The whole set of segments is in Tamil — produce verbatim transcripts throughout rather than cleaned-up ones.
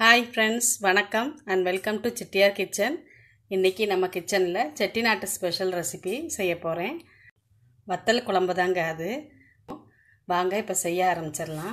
ஹாய் ஃப்ரெண்ட்ஸ், வணக்கம் and welcome to Chettiar kitchen. இன்றைக்கி நம்ம கிச்சனில் செட்டிநாட்டு ஸ்பெஷல் ரெசிபி செய்ய போகிறேன். வத்தல் குழம்பு தாங்க அது. வாங்க இப்போ செய்ய ஆரம்பிச்சிடலாம்.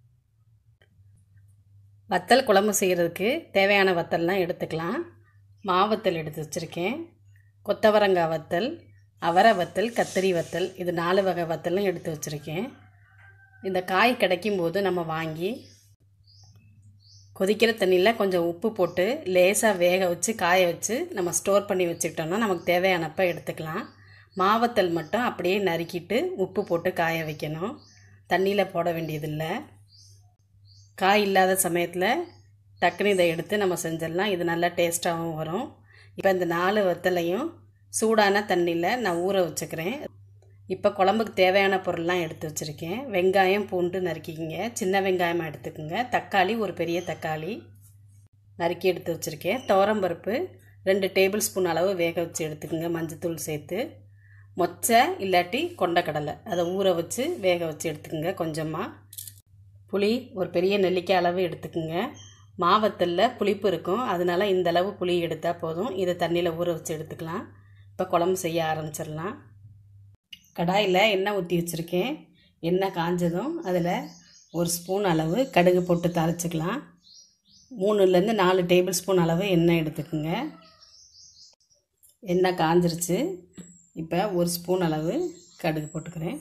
வத்தல் குழம்பு செய்கிறதுக்கு தேவையான வத்தல்லாம் எடுத்துக்கலாம். மாவத்தல் எடுத்து வச்சுருக்கேன், கொத்தவரங்காய் வத்தல், அவரை வத்தல், கத்திரி வத்தல், இது நாலு வகை வத்தலும் எடுத்து வச்சுருக்கேன். இந்த காய் கிடைக்கும் போது நம்ம வாங்கி கொதிக்கிற தண்ணியில் கொஞ்சம் உப்பு போட்டு லேசாக வேக வச்சு காய வச்சு நம்ம ஸ்டோர் பண்ணி வச்சுக்கிட்டோம்னா நமக்கு தேவையானப்போ எடுத்துக்கலாம். மாவத்தல் மட்டும் அப்படியே நறுக்கிட்டு உப்பு போட்டு காய வைக்கணும், தண்ணியில் போட வேண்டியதில்லை. காய் இல்லாத சமயத்தில் டக்குனு இதை எடுத்து நம்ம செஞ்சிடலாம். இது நல்லா டேஸ்ட்டாகவும் வரும். இப்போ இந்த நாலு வத்தலையும் சூடான தண்ணியில் நான் ஊற வச்சுக்கிறேன். இப்போ குழம்புக்கு தேவையான பொருள்லாம் எடுத்து வச்சுருக்கேன். வெங்காயம், பூண்டு நறுக்கிக்கிங்க, சின்ன வெங்காயமாக எடுத்துக்கோங்க. தக்காளி, ஒரு பெரிய தக்காளி நறுக்கி எடுத்து வச்சுருக்கேன். துவரம்பருப்பு ரெண்டு டேபிள் ஸ்பூன் அளவு வேக வச்சு எடுத்துக்கோங்க, மஞ்சத்தூள் சேர்த்து. மொச்சை இல்லாட்டி கொண்டக்கடலை அதை ஊற வச்சு வேக வச்சு எடுத்துக்கோங்க கொஞ்சமாக. புளி ஒரு பெரிய நெல்லிக்காய் அளவு எடுத்துக்கோங்க. மாவத்தலில் புளிப்பு இருக்கும், அதனால் இந்த அளவு புளி எடுத்தால் போதும். இதை தண்ணியில் ஊற வச்சு எடுத்துக்கலாம். இப்போ குழம்பு செய்ய ஆரம்பிச்சிடலாம். கடாயில் எண்ணெய் ஊற்றி வச்சுருக்கேன். எண்ணெய் காஞ்சதும் அதில் ஒரு ஸ்பூன் அளவு கடுகு போட்டு தாளிச்சிக்கலாம். மூணுலேருந்து நாலு டேபிள் ஸ்பூன் அளவு எண்ணெய் எடுத்துக்கோங்க. எண்ணெய் காஞ்சிருச்சு. இப்போ ஒரு ஸ்பூன் அளவு கடுகு போட்டுக்கிறேன்.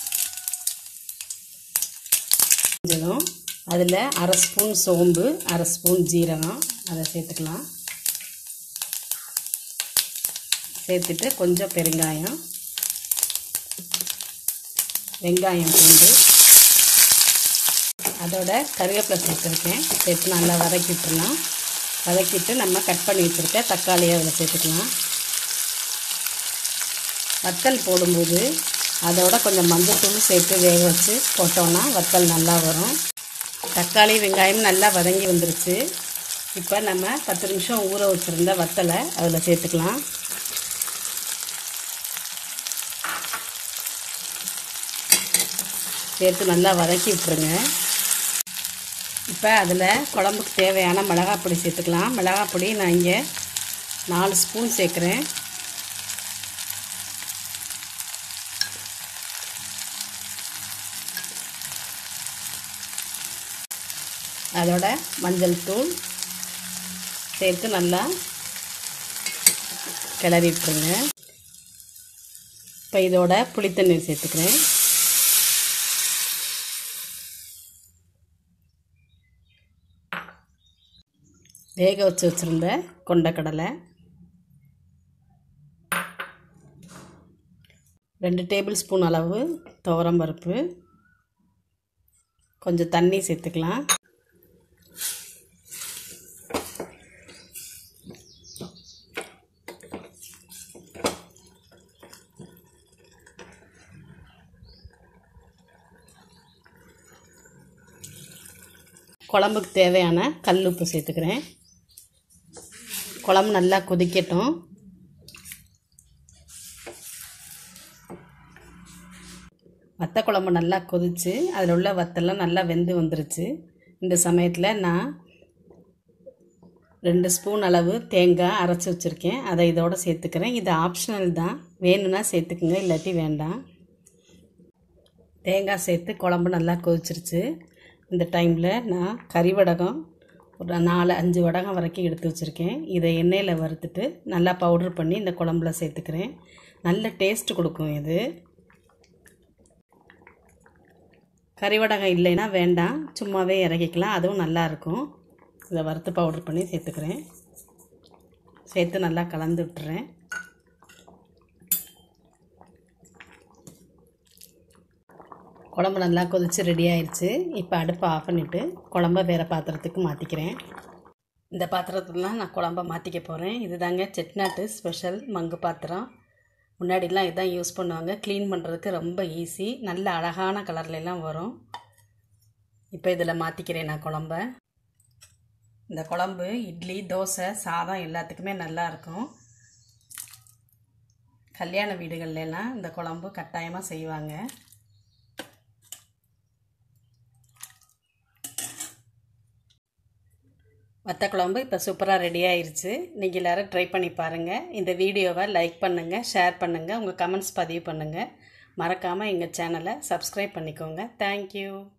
காஞ்சதும் அதில் அரை ஸ்பூன் சோம்பு, அரை ஸ்பூன் ஜீரகம் அதை சேர்த்துக்கலாம். சேர்த்துட்டு கொஞ்சம் பெருங்காயம், வெங்காயம், பூண்டு, அதோட கருவேப்பிலை சேர்த்துருக்கேன். சேர்த்து நல்லா வதக்கி விட்டுலாம். வதக்கிட்டு நம்ம கட் பண்ணி வச்சுருக்க தக்காளியை அதில் சேர்த்துக்கலாம். வத்தல் போடும்போது அதோட கொஞ்சம் மஞ்சத்தூள் சேர்த்து வேக வச்சு போட்டோன்னா வத்தல் நல்லா வரும். தக்காளி, வெங்காயம் நல்லா வதங்கி வந்துருச்சு. இப்போ நம்ம பத்து நிமிஷம் ஊற வச்சுருந்த வத்தலை அதில் சேர்த்துக்கலாம். சேர்த்து நல்லா வதக்கி விட்டுருங்க. இப்போ அதில் குழம்புக்கு தேவையான மிளகாய் பொடி சேர்த்துக்கலாம். மிளகாய் பொடி நான் இங்கே நாலு ஸ்பூன் சேர்க்குறேன். அதோட மஞ்சள் தூள் சேர்த்து நல்லா கிளறி விட்டுருங்க. இப்போ இதோட புளித்தண்ணீர் சேர்த்துக்கிறேன். வேக வச்சு வச்சுருந்த கொண்டக்கடலை, ரெண்டு டேபிள் ஸ்பூன் அளவு துவரம்பருப்பு, கொஞ்சம் தண்ணி சேர்த்துக்கலாம். குழம்புக்கு தேவையான கல் உப்பு சேர்த்துக்கிறேன். குழம்பு நல்லா கொதிக்கட்டும். வத்த குழம்பு நல்லா கொதித்து அதில் உள்ள வத்தெல்லாம் நல்லா வெந்து வந்துருச்சு. இந்த சமயத்தில் நான் ரெண்டு ஸ்பூன் அளவு தேங்காய் அரைச்சி வச்சுருக்கேன், அதை இதோடு சேர்த்துக்கிறேன். இது ஆப்ஷனல் தான், வேணும்னா சேர்த்துக்குங்க, இல்லாட்டி வேண்டாம். தேங்காய் சேர்த்து குழம்பு நல்லா கொதிச்சிருச்சு. இந்த டைமில் நான் கறி வடகம் ஒரு நாலு அஞ்சு வடகம் வரைக்கும் எடுத்து வச்சுருக்கேன். இதை எண்ணெயில் வறுத்துட்டு நல்லா பவுட்ரு பண்ணி இந்த குழம்புல சேர்த்துக்கிறேன். நல்ல டேஸ்ட் கொடுக்கும் இது. கறி வடகம் இல்லைன்னா வேண்டாம், சும்மாவே இறக்கிக்கலாம், அதுவும் நல்லாயிருக்கும். இதை வறுத்து பவுட்ரு பண்ணி சேர்த்துக்கிறேன். சேர்த்து நல்லா கலந்து விட்டுறேன். குழம்பு நல்லா கொதித்து ரெடி ஆயிடுச்சு. இப்போ அடுப்பை ஆஃப் பண்ணிவிட்டு குழம்ப வேறு பாத்திரத்துக்கு மாற்றிக்கிறேன். இந்த பாத்திரத்துலாம் நான் குழம்ப மாற்றிக்க போகிறேன். இது தாங்க செட்டிநாட்டு ஸ்பெஷல் மங்கு பாத்திரம். முன்னாடிலாம் இதுதான் யூஸ் பண்ணுவாங்க. க்ளீன் பண்ணுறதுக்கு ரொம்ப ஈஸி, நல்ல அழகான கலர்லாம் வரும். இப்போ இதில் மாற்றிக்கிறேன் நான் குழம்ப. இந்த குழம்பு இட்லி, தோசை, சாதம் எல்லாத்துக்குமே நல்லாயிருக்கும். கல்யாண வீடுகள்லாம் இந்த குழம்பு கட்டாயமாக செய்வாங்க. வத்த குழம்பு இப்போ சூப்பராக ரெடி ஆயிருச்சு. நீங்கள் எல்லோரும் ட்ரை பண்ணி பாருங்கள். இந்த வீடியோவை லைக் பண்ணுங்கள், ஷேர் பண்ணுங்கள், உங்கள் கமெண்ட்ஸ் பதிவு பண்ணுங்கள். மறக்காமல் எங்கள் சேனலை சப்ஸ்கிரைப் பண்ணிக்கோங்க. தேங்க்யூ.